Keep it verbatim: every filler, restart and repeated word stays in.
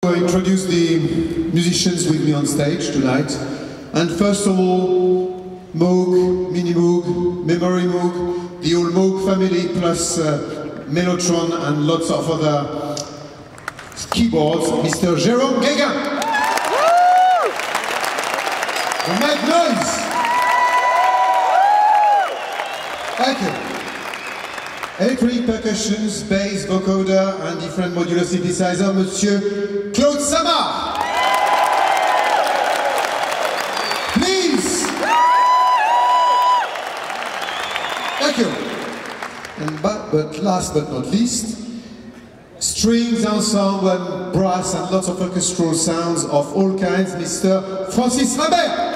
I will introduce the musicians with me on stage tonight. And first of all, Moog, Mini Moog, Memory Moog, the whole Moog family plus uh, Mellotron and lots of other keyboards, Mister Jérôme Guéguin. Make noise! Okay. Electronic percussions, bass, vocoder and different modular synthesizer, Monsieur Claude Samar. Please! Thank you. And but, but last but not least, strings, ensemble, and brass and lots of orchestral sounds of all kinds, Mister Francis Rabert.